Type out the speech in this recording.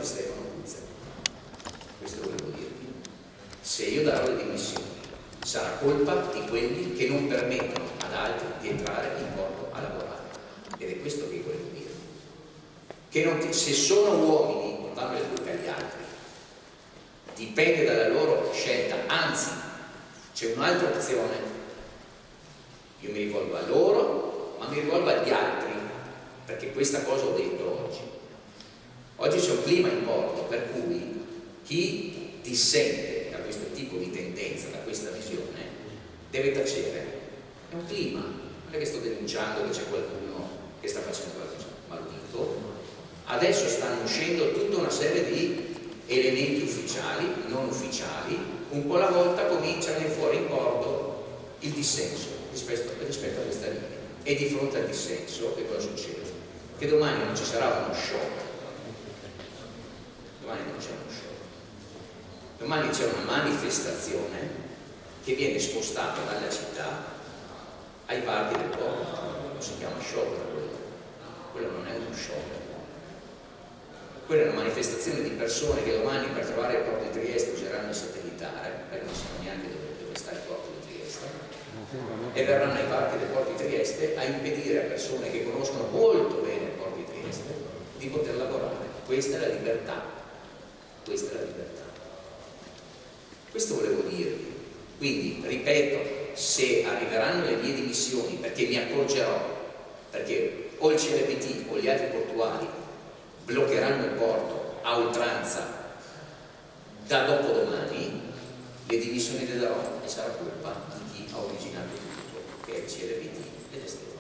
di Stefano Cuzzi. Questo volevo dirvi. Se io darò le dimissioni, sarà colpa di quelli che non permettono ad altri di entrare in porto a lavorare. Ed è questo che volevo dire. Che se sono uomini non danno le colpe agli altri, dipende dalla loro scelta. Anzi, c'è un'altra opzione. Io mi rivolgo a loro, ma mi rivolgo agli altri, perché questa cosa ho detto oggi. Oggi c'è un clima in porto per cui chi dissente da questo tipo di tendenza, da questa visione, deve tacere. È un clima, non è che sto denunciando che c'è qualcuno che sta facendo qualcosa, ma lo dico. Adesso stanno uscendo tutta una serie di elementi ufficiali, non ufficiali, un po' alla volta comincia a venire fuori in porto il dissenso rispetto a questa linea. E di fronte al dissenso che cosa succede? Che domani non ci sarà uno show. Domani non c'è uno show. Domani c'è una manifestazione che viene spostata dalla città ai varchi del porto. Non si chiama show per quello. Quello non è uno show. Quella è una manifestazione di persone che domani per trovare il porto di Trieste useranno il satellitare, perché non sanno neanche dove sta il porto di Trieste, e verranno ai varchi del porto di Trieste a impedire a persone che conoscono molto bene il porto di Trieste di poter lavorare. Questa è la libertà. Questa è la libertà. Questo volevo dirvi. Quindi, ripeto, se arriveranno le mie dimissioni, perché mi accorgerò, perché o il CLPT o gli altri portuali bloccheranno il porto a oltranza da dopodomani, le dimissioni le darò e sarà colpa di chi ha originato tutto, che è il CLPT ed è